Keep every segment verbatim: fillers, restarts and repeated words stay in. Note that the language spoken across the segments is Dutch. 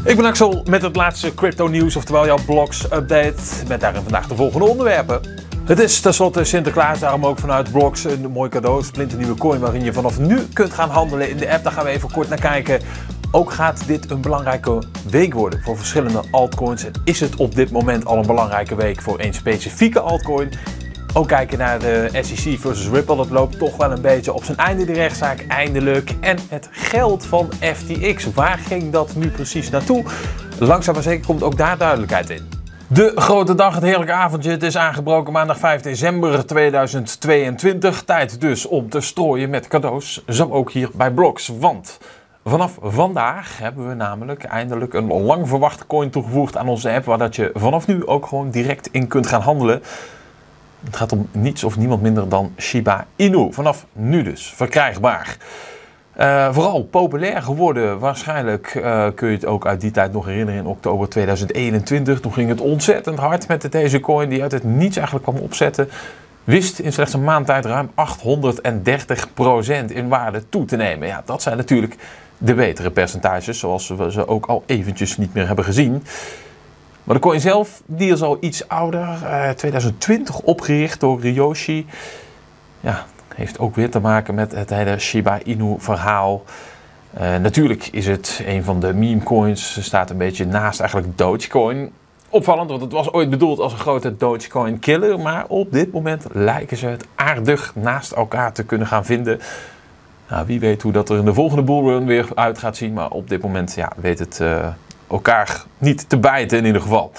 Ik ben Axel met het laatste crypto nieuws, oftewel jouw blogs update, met daarin vandaag de volgende onderwerpen. Het is tenslotte Sinterklaas, daarom ook vanuit Bloks een mooi cadeau, splinternieuwe coin waarin je vanaf nu kunt gaan handelen in de app. Daar gaan we even kort naar kijken. Ook gaat dit een belangrijke week worden voor verschillende altcoins en is het op dit moment al een belangrijke week voor een specifieke altcoin. Ook kijken naar de S E C versus Ripple, dat loopt toch wel een beetje op zijn einde, de rechtszaak, eindelijk. En het geld van F T X, waar ging dat nu precies naartoe? Langzaam maar zeker komt ook daar duidelijkheid in. De grote dag, het heerlijke avondje, het is aangebroken maandag vijf december tweeduizend tweeëntwintig. Tijd dus om te strooien met cadeaus, zo ook hier bij Bloks. Want vanaf vandaag hebben we namelijk eindelijk een lang verwachte coin toegevoegd aan onze app, waar dat je vanaf nu ook gewoon direct in kunt gaan handelen. Het gaat om niets of niemand minder dan Shiba Inu. Vanaf nu dus verkrijgbaar. Uh, vooral populair geworden. Waarschijnlijk uh, kun je het ook uit die tijd nog herinneren in oktober tweeduizend eenentwintig. Toen ging het ontzettend hard met deze coin die uit het niets eigenlijk kwam opzetten. Wist in slechts een maand tijd ruim achthonderddertig procent in waarde toe te nemen. Ja, dat zijn natuurlijk de betere percentages, zoals we ze ook al eventjes niet meer hebben gezien. Maar de coin zelf, die is al iets ouder, uh, tweeduizend twintig opgericht door Ryoshi. Ja, heeft ook weer te maken met het hele Shiba Inu verhaal. Uh, natuurlijk is het een van de meme coins, ze staat een beetje naast eigenlijk Dogecoin. Opvallend, want het was ooit bedoeld als een grote Dogecoin killer, maar op dit moment lijken ze het aardig naast elkaar te kunnen gaan vinden. Nou, wie weet hoe dat er in de volgende bullrun weer uit gaat zien, maar op dit moment ja, weet het uh, elkaar niet te bijten in ieder geval.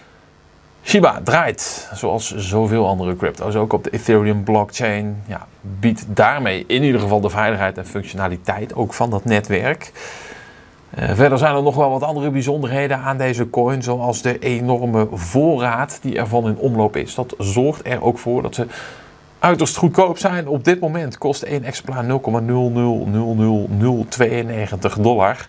Shiba draait, zoals zoveel andere crypto's, ook op de Ethereum blockchain. Ja, biedt daarmee in ieder geval de veiligheid en functionaliteit ook van dat netwerk. Uh, verder zijn er nog wel wat andere bijzonderheden aan deze coin, zoals de enorme voorraad die ervan in omloop is. Dat zorgt er ook voor dat ze uiterst goedkoop zijn. Op dit moment kost één exemplaar nul komma nul nul nul nul nul tweeënnegentig dollar.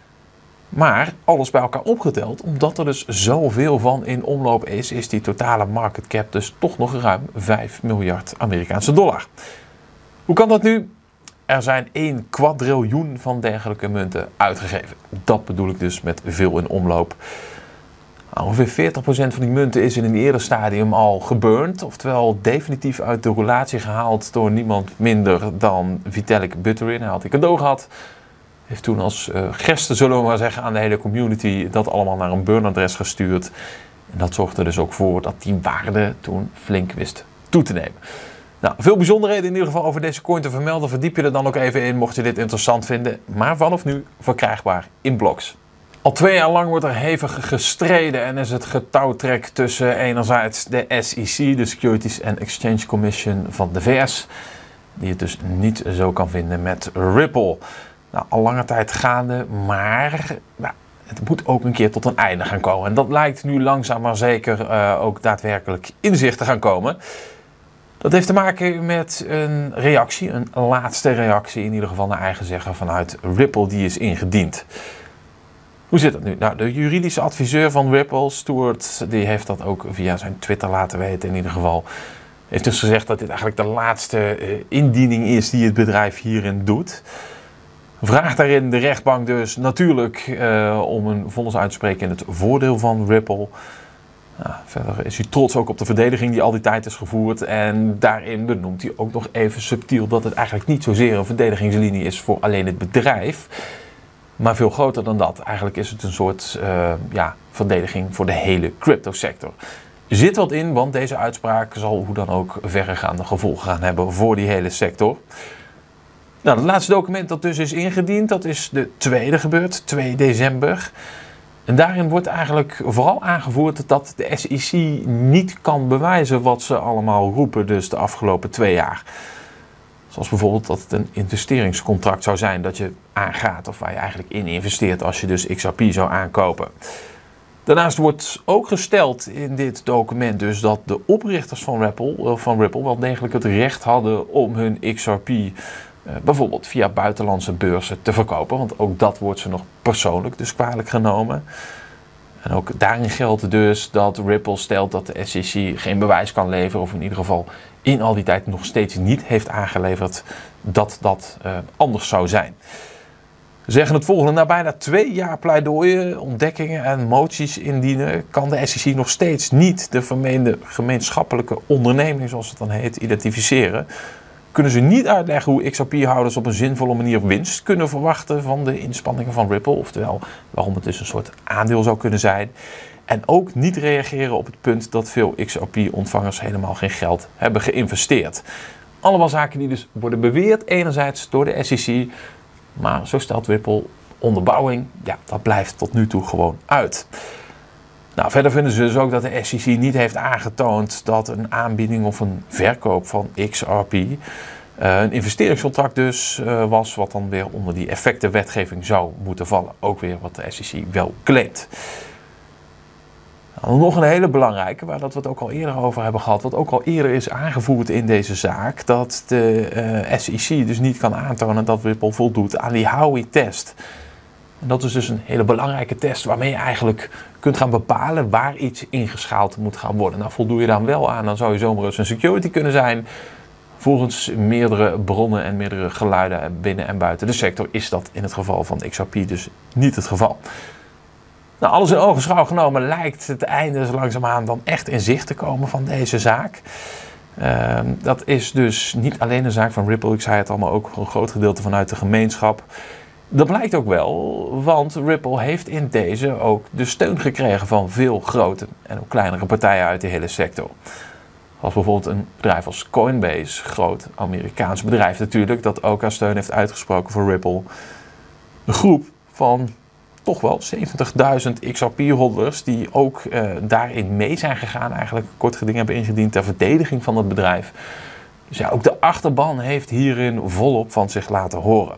Maar alles bij elkaar opgeteld, omdat er dus zoveel van in omloop is, is die totale market cap dus toch nog ruim vijf miljard Amerikaanse dollar. Hoe kan dat nu? Er zijn één kwadriljoen van dergelijke munten uitgegeven. Dat bedoel ik dus met veel in omloop. Ongeveer veertig procent van die munten is in een eerder stadium al geburnt, oftewel definitief uit de roulatie gehaald door niemand minder dan Vitalik Buterin. Hij had die cadeau gehad. Heeft toen als uh, geste, zullen we maar zeggen, aan de hele community dat allemaal naar een burnadres gestuurd. En dat zorgde er dus ook voor dat die waarde toen flink wist toe te nemen. Nou, veel bijzonderheden in ieder geval over deze coin te vermelden. Verdiep je er dan ook even in, mocht je dit interessant vinden. Maar vanaf nu verkrijgbaar in Bloks. Al twee jaar lang wordt er hevig gestreden en is het getouwtrek tussen enerzijds de S E C, de Securities and Exchange Commission van de V S, die het dus niet zo kan vinden met Ripple. Nou, al lange tijd gaande, maar nou, het moet ook een keer tot een einde gaan komen. En dat lijkt nu langzaam maar zeker uh, ook daadwerkelijk in zicht te gaan komen. Dat heeft te maken met een reactie, een laatste reactie in ieder geval naar eigen zeggen vanuit Ripple, die is ingediend. Hoe zit dat nu? Nou, de juridische adviseur van Ripple, Stuart, die heeft dat ook via zijn Twitter laten weten in ieder geval. Heeft dus gezegd dat dit eigenlijk de laatste uh, indiening is die het bedrijf hierin doet. Vraagt daarin de rechtbank dus natuurlijk uh, om een vonnis uit te spreken in het voordeel van Ripple. Nou, verder is hij trots ook op de verdediging die al die tijd is gevoerd. En daarin benoemt hij ook nog even subtiel dat het eigenlijk niet zozeer een verdedigingslinie is voor alleen het bedrijf. Maar veel groter dan dat. Eigenlijk is het een soort uh, ja, verdediging voor de hele cryptosector. Er zit wat in, want deze uitspraak zal hoe dan ook verregaande gevolgen gaan hebben voor die hele sector. Nou, het laatste document dat dus is ingediend, dat is de tweede gebeurd, twee december. En daarin wordt eigenlijk vooral aangevoerd dat de S E C niet kan bewijzen wat ze allemaal roepen dus de afgelopen twee jaar. Zoals bijvoorbeeld dat het een investeringscontract zou zijn dat je aangaat of waar je eigenlijk in investeert als je dus X R P zou aankopen. Daarnaast wordt ook gesteld in dit document dus dat de oprichters van Ripple, van Ripple wel degelijk het recht hadden om hun X R P Uh, bijvoorbeeld via buitenlandse beurzen te verkopen. Want ook dat wordt ze nog persoonlijk dus kwalijk genomen. En ook daarin geldt dus dat Ripple stelt dat de S E C geen bewijs kan leveren. Of in ieder geval in al die tijd nog steeds niet heeft aangeleverd dat dat uh, anders zou zijn. Zeggen het volgende: na bijna twee jaar pleidooien, ontdekkingen en moties indienen, kan de S E C nog steeds niet de vermeende gemeenschappelijke onderneming, zoals het dan heet, identificeren. Kunnen ze niet uitleggen hoe X R P-houders op een zinvolle manier winst kunnen verwachten van de inspanningen van Ripple, oftewel waarom het dus een soort aandeel zou kunnen zijn. En ook niet reageren op het punt dat veel X R P-ontvangers helemaal geen geld hebben geïnvesteerd. Allemaal zaken die dus worden beweerd enerzijds door de S E C, maar zo stelt Ripple, onderbouwing, ja, dat blijft tot nu toe gewoon uit. Nou, verder vinden ze dus ook dat de S E C niet heeft aangetoond dat een aanbieding of een verkoop van X R P uh, een investeringscontract dus uh, was, wat dan weer onder die effectenwetgeving zou moeten vallen. Ook weer wat de S E C wel claimt. Nou, nog een hele belangrijke, waar dat we het ook al eerder over hebben gehad, wat ook al eerder is aangevoerd in deze zaak, dat de uh, S E C dus niet kan aantonen dat Ripple voldoet aan die Howey-test. En dat is dus een hele belangrijke test waarmee je eigenlijk kunt gaan bepalen waar iets ingeschaald moet gaan worden. Nou, voldoe je dan wel aan, dan zou je zomaar eens een security kunnen zijn. Volgens meerdere bronnen en meerdere geluiden binnen en buiten de sector is dat in het geval van X R P dus niet het geval. Nou, alles in ogenschouw genomen lijkt het einde zo langzaamaan dan echt in zicht te komen van deze zaak. Uh, dat is dus niet alleen een zaak van Ripple, ik zei het al, maar ook een groot gedeelte vanuit de gemeenschap. Dat blijkt ook wel, want Ripple heeft in deze ook de steun gekregen van veel grote en ook kleinere partijen uit de hele sector. Als bijvoorbeeld een bedrijf als Coinbase, groot Amerikaans bedrijf natuurlijk, dat ook haar steun heeft uitgesproken voor Ripple. Een groep van toch wel zeventigduizend X R P-holders die ook uh, daarin mee zijn gegaan, eigenlijk een kort geding hebben ingediend ter verdediging van het bedrijf. Dus ja, ook de achterban heeft hierin volop van zich laten horen.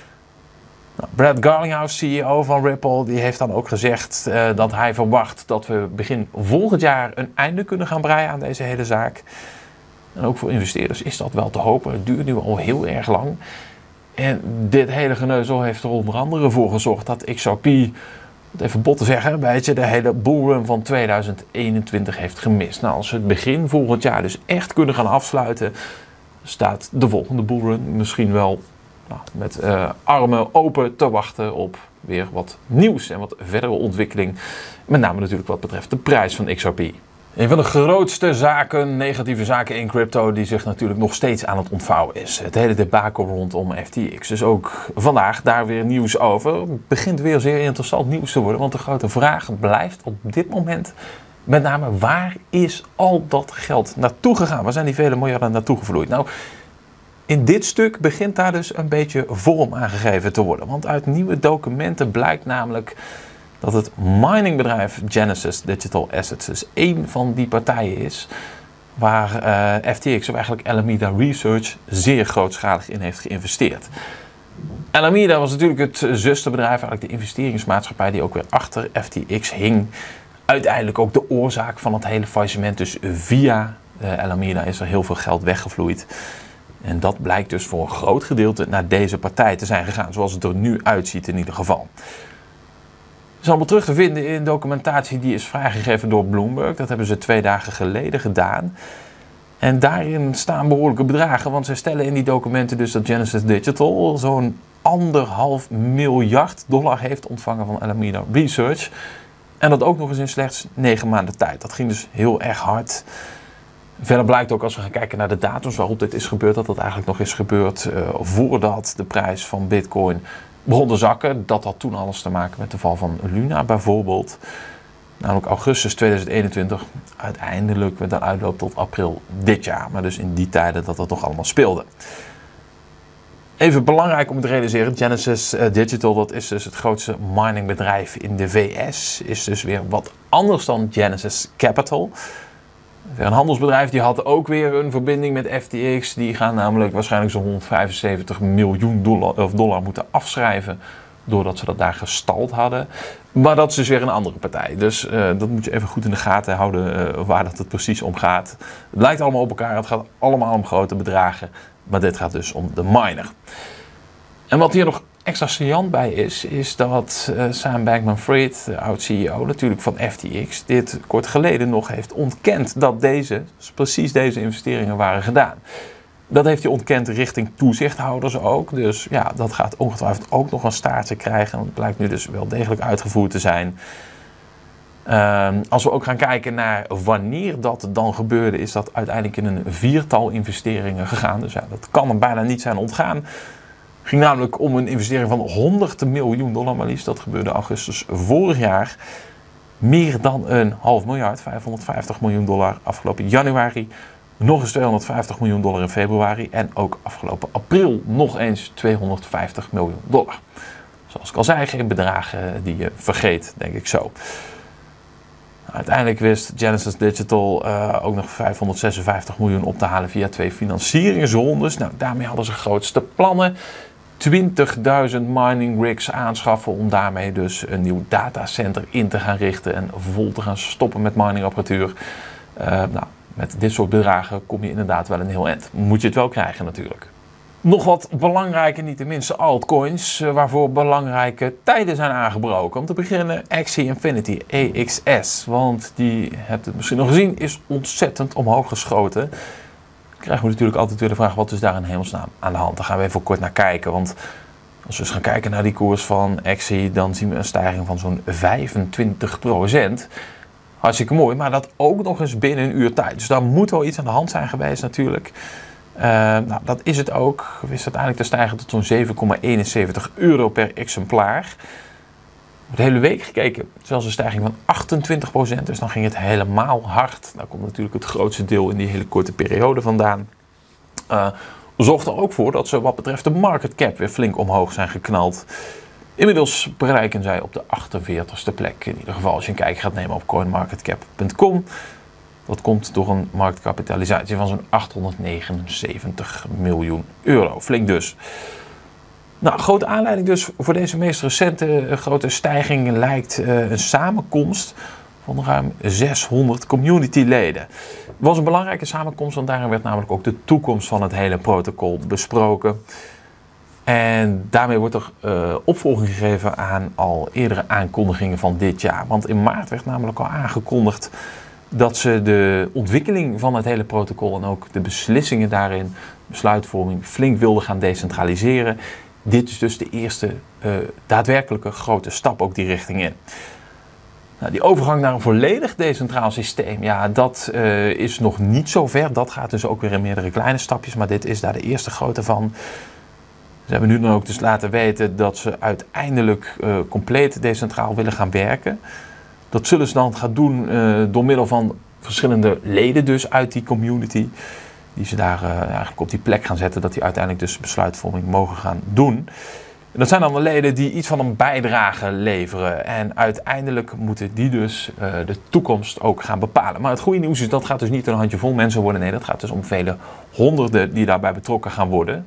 Nou, Brad Garlinghouse, C E O van Ripple, die heeft dan ook gezegd uh, dat hij verwacht dat we begin volgend jaar een einde kunnen gaan breien aan deze hele zaak. En ook voor investeerders is dat wel te hopen. Het duurt nu al heel erg lang. En dit hele geneuzel heeft er onder andere voor gezorgd dat X R P, even bot te zeggen, een beetje de hele bullrun van tweeduizend eenentwintig heeft gemist. Nou, als we het begin volgend jaar dus echt kunnen gaan afsluiten, staat de volgende bullrun misschien wel nou, met uh, armen open te wachten op weer wat nieuws en wat verdere ontwikkeling. Met name natuurlijk wat betreft de prijs van X R P. Een van de grootste zaken, negatieve zaken in crypto, die zich natuurlijk nog steeds aan het ontvouwen is. Het hele debacle rondom F T X. Dus ook vandaag daar weer nieuws over. Het begint weer zeer interessant nieuws te worden, want de grote vraag blijft op dit moment met name: waar is al dat geld naartoe gegaan? Waar zijn die vele miljarden naartoe gevloeid? Nou, in dit stuk begint daar dus een beetje vorm aangegeven te worden. Want uit nieuwe documenten blijkt namelijk dat het miningbedrijf Genesis Digital Assets dus één van die partijen is waar uh, F T X, of eigenlijk Alameda Research, zeer grootschalig in heeft geïnvesteerd. Alameda was natuurlijk het zusterbedrijf, eigenlijk de investeringsmaatschappij die ook weer achter F T X hing. Uiteindelijk ook de oorzaak van het hele faillissement, dus via uh, Alameda is er heel veel geld weggevloeid. En dat blijkt dus voor een groot gedeelte naar deze partij te zijn gegaan, zoals het er nu uitziet in ieder geval. Het is allemaal terug te vinden in documentatie die is vrijgegeven door Bloomberg. Dat hebben ze twee dagen geleden gedaan. En daarin staan behoorlijke bedragen, want zij stellen in die documenten dus dat Genesis Digital zo'n anderhalf miljard dollar heeft ontvangen van Alameda Research. En dat ook nog eens in slechts negen maanden tijd. Dat ging dus heel erg hard. Verder blijkt ook, als we gaan kijken naar de datums waarop dit is gebeurd, dat dat eigenlijk nog is gebeurd uh, voordat de prijs van Bitcoin begon te zakken. Dat had toen alles te maken met de val van Luna bijvoorbeeld. Namelijk augustus tweeduizend eenentwintig, uiteindelijk met een uitloop tot april dit jaar. Maar dus in die tijden dat dat toch allemaal speelde. Even belangrijk om te realiseren, Genesis Digital, dat is dus het grootste miningbedrijf in de V S. Is dus weer wat anders dan Genesis Capital. Weer een handelsbedrijf, die had ook weer een verbinding met F T X. Die gaan namelijk waarschijnlijk zo'n honderdvijfenzeventig miljoen dollar, of dollar moeten afschrijven, doordat ze dat daar gestald hadden. Maar dat is dus weer een andere partij. Dus uh, dat moet je even goed in de gaten houden uh, waar dat het precies om gaat. Het lijkt allemaal op elkaar, het gaat allemaal om grote bedragen. Maar dit gaat dus om de miner. En wat hier nog extra saillant bij is, is dat uh, Sam Bankman-Fried, de oud-C E O natuurlijk van F T X, dit kort geleden nog heeft ontkend dat deze, precies deze investeringen waren gedaan. Dat heeft hij ontkend richting toezichthouders ook. Dus ja, dat gaat ongetwijfeld ook nog een staartje krijgen. Dat blijkt nu dus wel degelijk uitgevoerd te zijn. Uh, als we ook gaan kijken naar wanneer dat dan gebeurde, is dat uiteindelijk in een viertal investeringen gegaan. Dus ja, dat kan er bijna niet zijn ontgaan. Het ging namelijk om een investering van honderd miljoen dollar maar liefst. Dat gebeurde augustus vorig jaar. Meer dan een half miljard, vijfhonderdvijftig miljoen dollar afgelopen januari. Nog eens tweehonderdvijftig miljoen dollar in februari. En ook afgelopen april nog eens tweehonderdvijftig miljoen dollar. Zoals ik al zei, geen bedragen die je vergeet, denk ik zo. Uiteindelijk wist Genesis Digital uh, ook nog vijfhonderdzesenvijftig miljoen op te halen via twee financieringsrondes. Nou, daarmee hadden ze grootste plannen. twintigduizend mining rigs aanschaffen om daarmee dus een nieuw datacenter in te gaan richten en vol te gaan stoppen met miningapparatuur. Uh, nou, met dit soort bedragen kom je inderdaad wel een heel eind. Moet je het wel krijgen natuurlijk. Nog wat belangrijke, niet de minste altcoins, waarvoor belangrijke tijden zijn aangebroken. Om te beginnen Axie Infinity, A X S. Want die, hebt het misschien nog gezien, is ontzettend omhoog geschoten. Dan krijgen we natuurlijk altijd weer de vraag, wat is daar in hemelsnaam aan de hand? Daar gaan we even kort naar kijken. Want als we eens gaan kijken naar die koers van Axie, dan zien we een stijging van zo'n vijfentwintig procent. Hartstikke mooi, maar dat ook nog eens binnen een uur tijd. Dus daar moet wel iets aan de hand zijn geweest natuurlijk. Uh, nou, dat is het ook. Wist uiteindelijk te stijgen tot zo'n zeven komma eenenzeventig euro per exemplaar. Op de hele week gekeken, zelfs een stijging van achtentwintig procent. Dus dan ging het helemaal hard. Daar komt natuurlijk het grootste deel in die hele korte periode vandaan. Uh, zorgt er ook voor dat ze wat betreft de market cap weer flink omhoog zijn geknald. Inmiddels bereiken zij op de achtenveertigste plek. In ieder geval als je een kijkje gaat nemen op coin market cap punt com. Dat komt door een marktkapitalisatie van zo'n achthonderdnegenenzeventig miljoen euro. Flink dus. Nou, grote aanleiding dus voor deze meest recente uh, grote stijging lijkt uh, een samenkomst van ruim zeshonderd communityleden. Het was een belangrijke samenkomst, want daarin werd namelijk ook de toekomst van het hele protocol besproken. En daarmee wordt er uh, opvolging gegeven aan al eerdere aankondigingen van dit jaar. Want in maart werd namelijk al aangekondigd dat ze de ontwikkeling van het hele protocol en ook de beslissingen daarin, besluitvorming, flink wilden gaan decentraliseren. Dit is dus de eerste uh, daadwerkelijke grote stap ook die richting in. Nou, die overgang naar een volledig decentraal systeem, ja, dat uh, is nog niet zo ver. Dat gaat dus ook weer in meerdere kleine stapjes, maar dit is daar de eerste grote van. Ze hebben nu dan ook dus laten weten dat ze uiteindelijk uh, compleet decentraal willen gaan werken. Dat zullen ze dan gaan doen uh, door middel van verschillende leden dus uit die community. Die ze daar uh, eigenlijk op die plek gaan zetten, dat die uiteindelijk dus besluitvorming mogen gaan doen. En dat zijn dan de leden die iets van een bijdrage leveren. En uiteindelijk moeten die dus uh, de toekomst ook gaan bepalen. Maar het goede nieuws is, dat gaat dus niet een handjevol mensen worden. Nee, dat gaat dus om vele honderden die daarbij betrokken gaan worden.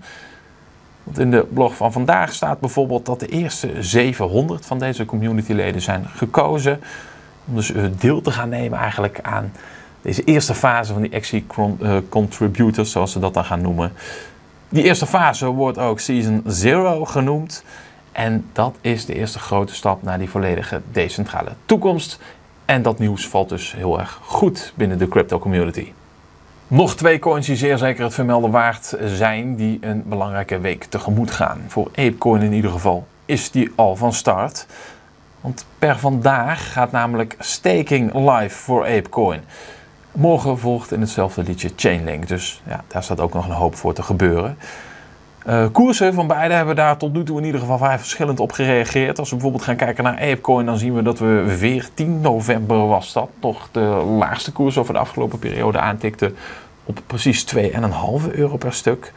Want in de blog van vandaag staat bijvoorbeeld dat de eerste zevenhonderd van deze communityleden zijn gekozen. Om dus deel te gaan nemen eigenlijk aan deze eerste fase van die Axie Contributors, zoals ze dat dan gaan noemen. Die eerste fase wordt ook Season Zero genoemd. En dat is de eerste grote stap naar die volledige decentrale toekomst. En dat nieuws valt dus heel erg goed binnen de crypto community. Nog twee coins die zeer zeker het vermelden waard zijn, die een belangrijke week tegemoet gaan. Voor ApeCoin in ieder geval is die al van start. Want per vandaag gaat namelijk staking live voor ApeCoin. Morgen volgt in hetzelfde liedje Chainlink, dus ja, daar staat ook nog een hoop voor te gebeuren. Uh, koersen van beide hebben daar tot nu toe in ieder geval vrij verschillend op gereageerd. Als we bijvoorbeeld gaan kijken naar ApeCoin, dan zien we dat we veertien november was dat toch de laagste koers over de afgelopen periode aantikte op precies twee komma vijf euro per stuk.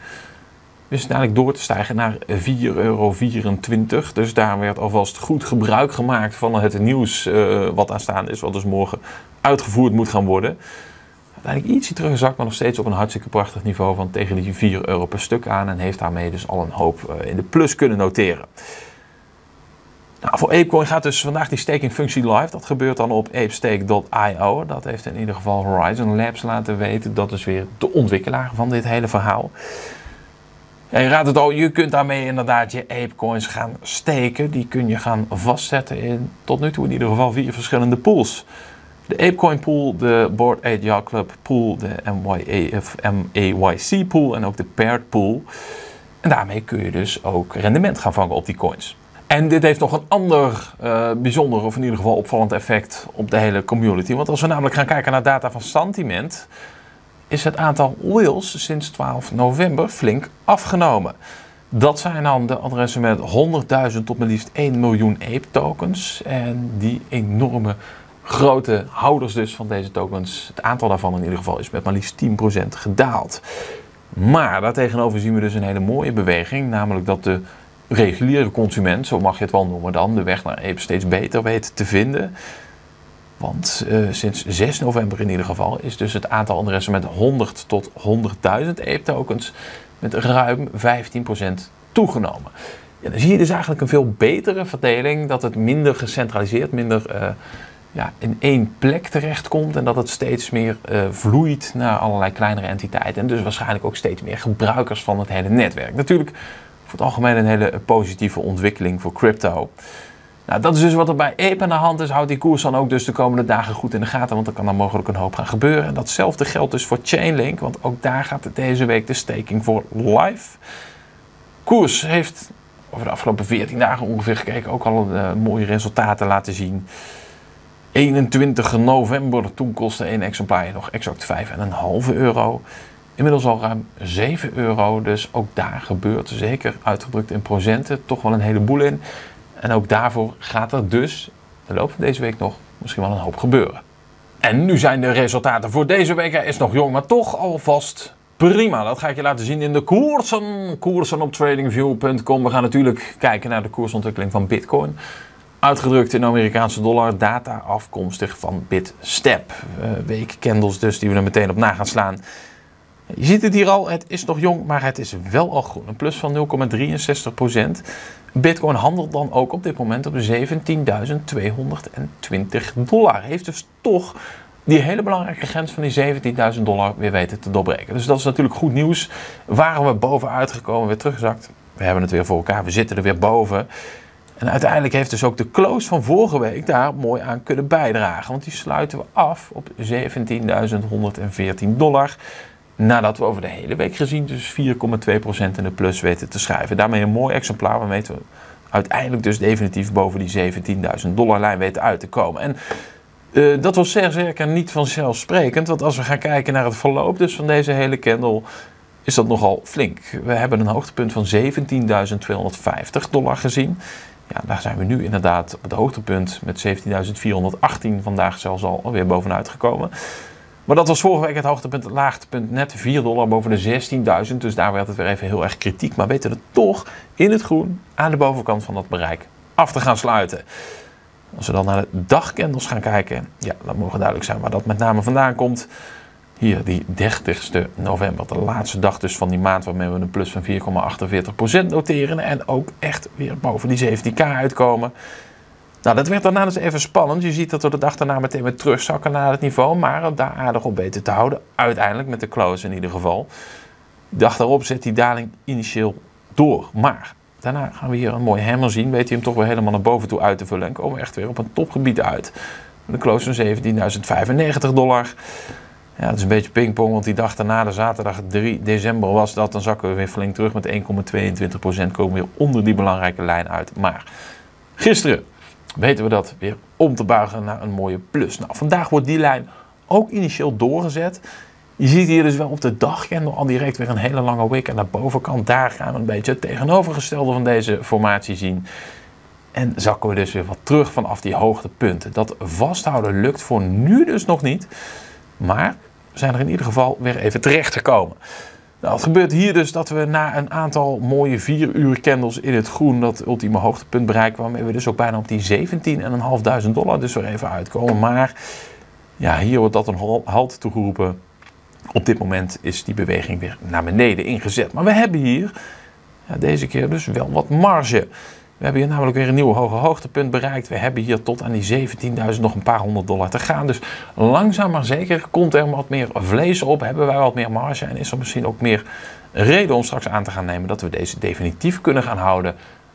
Dus uiteindelijk door te stijgen naar vier euro vierentwintig. Dus daar werd alvast goed gebruik gemaakt van het nieuws uh, wat aanstaande is, wat dus morgen uitgevoerd moet gaan worden. Uiteindelijk ietsje teruggezakt, maar nog steeds op een hartstikke prachtig niveau van tegen die vier euro per stuk aan. En heeft daarmee dus al een hoop uh, in de plus kunnen noteren. Nou, voor ApeCoin gaat dus vandaag die staking functie live. Dat gebeurt dan op apestake punt i o. Dat heeft in ieder geval Horizon Labs laten weten. Dat is weer de ontwikkelaar van dit hele verhaal. En je raadt het al, je kunt daarmee inderdaad je ApeCoins gaan steken. Die kun je gaan vastzetten in tot nu toe in ieder geval vier verschillende pools. De ApeCoin pool, de Bored Ape Yacht Club pool, de M Y A Y C pool en ook de Paired pool. En daarmee kun je dus ook rendement gaan vangen op die coins. En dit heeft nog een ander uh, bijzonder of in ieder geval opvallend effect op de hele community. Want als we namelijk gaan kijken naar data van Santiment, is het aantal whales sinds twaalf november flink afgenomen. Dat zijn dan de adressen met honderdduizend tot maar liefst één miljoen Ape tokens. En die enorme grote houders dus van deze tokens, het aantal daarvan in ieder geval, is met maar liefst tien procent gedaald. Maar daartegenover zien we dus een hele mooie beweging, namelijk dat de reguliere consument, zo mag je het wel noemen dan, de weg naar Ape steeds beter weet te vinden. Want uh, sinds zes november in ieder geval is dus het aantal adressen met honderd tot honderdduizend Ape tokens met ruim vijftien procent toegenomen. Ja, dan zie je dus eigenlijk een veel betere verdeling, dat het minder gecentraliseerd, minder uh, ja, in één plek terechtkomt en dat het steeds meer uh, vloeit naar allerlei kleinere entiteiten en dus waarschijnlijk ook steeds meer gebruikers van het hele netwerk. Natuurlijk voor het algemeen een hele positieve ontwikkeling voor crypto. Nou, dat is dus wat er bij Ape aan de hand is. Houd die koers dan ook dus de komende dagen goed in de gaten, want er kan dan mogelijk een hoop gaan gebeuren. En datzelfde geldt dus voor Chainlink, want ook daar gaat deze week de staking voor live. Koers heeft over de afgelopen veertien dagen ongeveer gekeken ook al uh, mooie resultaten laten zien. eenentwintig november, toen kostte één exemplaar nog exact vijf komma vijf euro. Inmiddels al ruim zeven euro, dus ook daar gebeurt zeker uitgedrukt in procenten toch wel een heleboel in. En ook daarvoor gaat er dus de loop van deze week nog misschien wel een hoop gebeuren. En nu zijn de resultaten voor deze week, hij is nog jong, maar toch alvast prima. Dat ga ik je laten zien in de koersen. Koersen op tradingview punt com. We gaan natuurlijk kijken naar de koersontwikkeling van Bitcoin. Uitgedrukt in Amerikaanse dollar, data afkomstig van Bitstep. Uh, weekcandles dus, die we er meteen op na gaan slaan. Je ziet het hier al, het is nog jong, maar het is wel al groen. Een plus van nul komma drieënzestig procent. Bitcoin handelt dan ook op dit moment op zeventienduizend tweehonderdtwintig dollar. Heeft dus toch die hele belangrijke grens van die zeventienduizend dollar weer weten te doorbreken. Dus dat is natuurlijk goed nieuws. Waren we bovenuit gekomen, weer teruggezakt. We hebben het weer voor elkaar, we zitten er weer boven. En uiteindelijk heeft dus ook de close van vorige week daar mooi aan kunnen bijdragen. Want die sluiten we af op zeventienduizend honderdveertien dollar. Nadat we over de hele week gezien dus vier komma twee procent in de plus weten te schrijven. Daarmee een mooi exemplaar waarmee we uiteindelijk dus definitief boven die zeventienduizend dollar lijn weten uit te komen. En uh, dat was zeer zeker niet vanzelfsprekend. Want als we gaan kijken naar het verloop dus van deze hele candle, is dat nogal flink. We hebben een hoogtepunt van zeventienduizend tweehonderdvijftig dollar gezien. Ja, daar zijn we nu inderdaad op het hoogtepunt met zeventienduizend vierhonderdachttien vandaag zelfs al alweer bovenuit gekomen. Maar dat was vorige week het hoogtepunt, het laagtepunt net vier dollar boven de zestienduizend. Dus daar werd het weer even heel erg kritiek. Maar weten we toch in het groen aan de bovenkant van dat bereik af te gaan sluiten. Als we dan naar de dagcandles gaan kijken, ja, dan mogen duidelijk zijn waar dat met name vandaan komt. Hier die dertigste november, de laatste dag dus van die maand, waarmee we een plus van vier komma achtenveertig procent noteren. En ook echt weer boven die zeventien k uitkomen. Nou, dat werd daarna dus even spannend. Je ziet dat we de dag daarna meteen weer terugzakken naar het niveau, maar daar aardig op weten te houden. Uiteindelijk met de close in ieder geval. De dag daarop zet die daling initieel door. Maar daarna gaan we hier een mooi hammer zien. Weet je hem toch weer helemaal naar boven toe uit te vullen. En komen we echt weer op een topgebied uit. De close van zeventienduizend vijfennegentig dollar. Ja, dat is een beetje pingpong, want die dag daarna, de zaterdag drie december was dat. Dan zakken we weer flink terug met één komma tweeëntwintig procent. Komen we weer onder die belangrijke lijn uit. Maar gisteren weten we dat weer om te buigen naar een mooie plus. Nou, vandaag wordt die lijn ook initieel doorgezet. Je ziet hier dus wel op de dagcandle al direct weer een hele lange wick aan de bovenkant. Daar gaan we een beetje het tegenovergestelde van deze formatie zien. En zakken we dus weer wat terug vanaf die hoogtepunten. Dat vasthouden lukt voor nu dus nog niet. Maar we zijn er in ieder geval weer even terecht gekomen. Nou, het gebeurt hier dus dat we na een aantal mooie vier uur candles in het groen dat ultieme hoogtepunt bereiken, waarmee we dus ook bijna op die zeventienduizend vijfhonderd dollar dus weer even uitkomen. Maar ja, hier wordt dat een halt toegeroepen. Op dit moment is die beweging weer naar beneden ingezet. Maar we hebben hier ja, deze keer dus wel wat marge. We hebben hier namelijk weer een nieuw hoge hoogtepunt bereikt. We hebben hier tot aan die zeventienduizend nog een paar honderd dollar te gaan. Dus langzaam maar zeker komt er wat meer vlees op. Hebben wij wat meer marge. En is er misschien ook meer reden om straks aan te gaan nemen dat we deze definitief kunnen gaan houden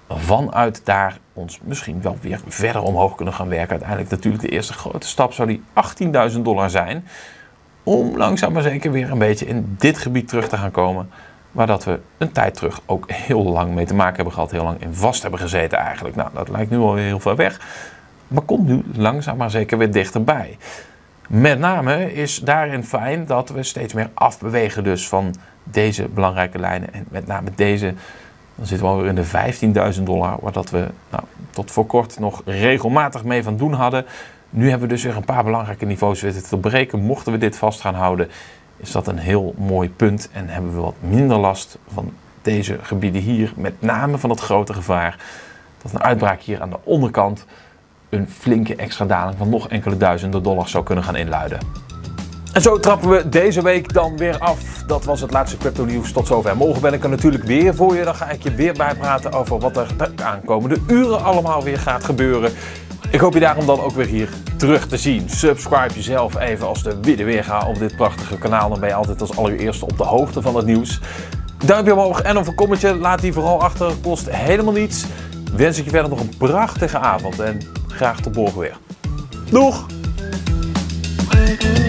vanuit daar ons misschien wel weer verder omhoog kunnen gaan werken. Uiteindelijk natuurlijk de eerste grote stap zou die achttienduizend dollar zijn. Om langzaam maar zeker weer een beetje in dit gebied terug te gaan komen. Waar dat we een tijd terug ook heel lang mee te maken hebben gehad. Heel lang in vast hebben gezeten eigenlijk. Nou, dat lijkt nu alweer heel ver weg. Maar komt nu langzaam maar zeker weer dichterbij. Met name is daarin fijn dat we steeds meer afbewegen dus van deze belangrijke lijnen. En met name deze, dan zitten we alweer in de vijftienduizend dollar. Waar dat we nou, tot voor kort nog regelmatig mee van doen hadden. Nu hebben we dus weer een paar belangrijke niveaus weten te breken. Mochten we dit vast gaan houden, is dat een heel mooi punt. En hebben we wat minder last van deze gebieden hier. Met name van het grote gevaar dat een uitbraak hier aan de onderkant een flinke extra daling van nog enkele duizenden dollars zou kunnen gaan inluiden. En zo trappen we deze week dan weer af. Dat was het laatste crypto nieuws tot zover. Morgen ben ik er natuurlijk weer voor je. Dan ga ik je weer bijpraten over wat er de aankomende uren allemaal weer gaat gebeuren. Ik hoop je daarom dan ook weer hier terug te zien. Subscribe jezelf even als de weer weer ga op dit prachtige kanaal. Dan ben je altijd als allereerste op de hoogte van het nieuws. Duimpje omhoog en of een commentje. Laat die vooral achter. Kost helemaal niets. Wens ik je verder nog een prachtige avond. En graag tot morgen weer. Doeg!